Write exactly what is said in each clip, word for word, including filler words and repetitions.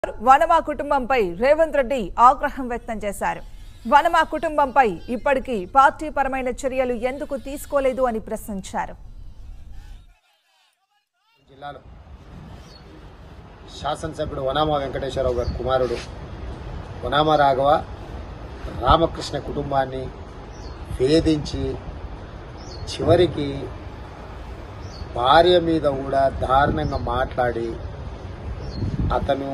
వనమా కుటుంబంపై రేవంత్ రెడ్డి ఆగ్రహం వ్యక్తం చేశారు. వనమా కుటుంబంపై ఇప్పటికీ పార్టీ పరమైన చర్యలు ఎందుకు తీసుకోలేదు అని ప్రశ్నించారు. జిల్లాలో శాసనసభ్యుడు వనమా వెంకటేశ్వరరావు గారి కుమారుడు వనమా రాఘవ రామకృష్ణ కుటుంబాన్ని వేధించి చివరికి భార్య మీద కూడా దారుణంగా మాట్లాడి అతను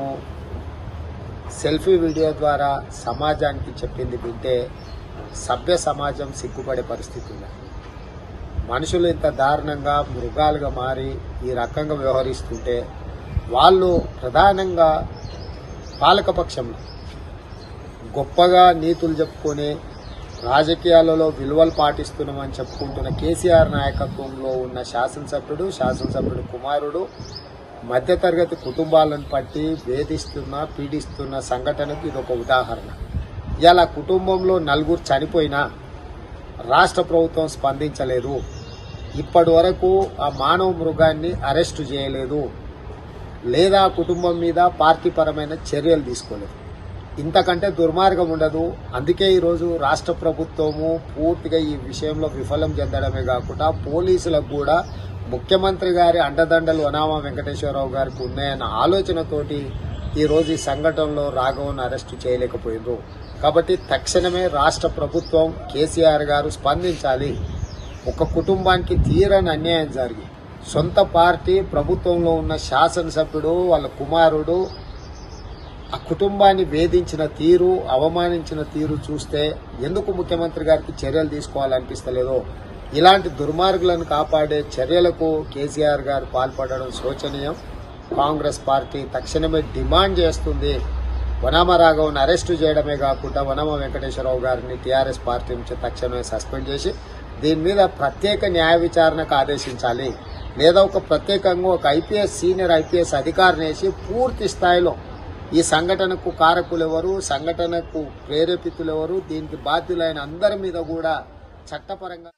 సెల్ఫీ వీడియో ద్వారా సమాజానికి చెప్పింది వింటే సభ్య సమాజం సిగ్గుపడే పరిస్థితి ఉంది. మనుషులు ఇంత దారుణంగా మృగాలుగా మారి ఈ రకంగా వ్యవహరిస్తుంటే వాళ్ళు ప్రధానంగా పాలకపక్షంలో గొప్పగా నీతులు చెప్పుకొని రాజకీయాలలో విలువలు పాటిస్తున్నామని చెప్పుకుంటున్న కేసీఆర్ నాయకత్వంలో ఉన్న శాసనసభ్యుడు శాసనసభ్యుడు కుమారుడు మధ్యతరగతి కుటుంబాలను పట్టి వేధిస్తున్న పీడిస్తున్న సంఘటనకు ఇదొక ఉదాహరణ. ఇలా కుటుంబంలో నలుగురు చనిపోయినా రాష్ట్ర ప్రభుత్వం స్పందించలేదు. ఇప్పటి వరకు ఆ మానవ మృగాన్ని అరెస్టు చేయలేదు, లేదా కుటుంబం మీద పార్టీపరమైన చర్యలు తీసుకోలేదు. ఇంతకంటే దుర్మార్గం ఉండదు. అందుకే ఈరోజు రాష్ట్ర ప్రభుత్వము పూర్తిగా ఈ విషయంలో విఫలం చెందడమే కాకుండా పోలీసులకు కూడా ముఖ్యమంత్రి గారి అండదండలు వనమా వెంకటేశ్వరరావు గారికి ఉన్నాయన్న ఆలోచనతోటి ఈరోజు ఈ సంఘటనలో రాఘవన్ అరెస్టు చేయలేకపోయిండ్రు. కాబట్టి తక్షణమే రాష్ట్ర ప్రభుత్వం కేసీఆర్ గారు స్పందించాలి. ఒక కుటుంబానికి తీరని అన్యాయం జరిగి సొంత పార్టీ ప్రభుత్వంలో ఉన్న శాసనసభ్యుడు వాళ్ళ కుమారుడు ఆ కుటుంబాన్ని వేధించిన తీరు, అవమానించిన తీరు చూస్తే ఎందుకు ముఖ్యమంత్రి గారికి చర్యలు తీసుకోవాలనిపిస్తలేదో, ఇలాంటి దుర్మార్గులను కాపాడే చర్యలకు కేసీఆర్ గారు పాల్పడడం శోచనీయం. కాంగ్రెస్ పార్టీ తక్షణమే డిమాండ్ చేస్తుంది వనమా రాఘవన్ అరెస్టు చేయడమే కాకుండా వనమా వెంకటేశ్వరరావు గారిని టీఆర్ఎస్ పార్టీ నుంచి తక్షణమే సస్పెండ్ చేసి దీని మీద ప్రత్యేక న్యాయ విచారణకు ఆదేశించాలి. లేదా ఒక ప్రత్యేకంగా ఒక ఐపీఎస్ సీనియర్ ఐపీఎస్ అధికారిని వేసి పూర్తి స్థాయిలో ఈ సంఘటనకు కారకులు ఎవరు, సంఘటనకు ప్రేరేపితులు ఎవరు, దీనికి బాధ్యులైన అందరి మీద కూడా చట్టపరంగా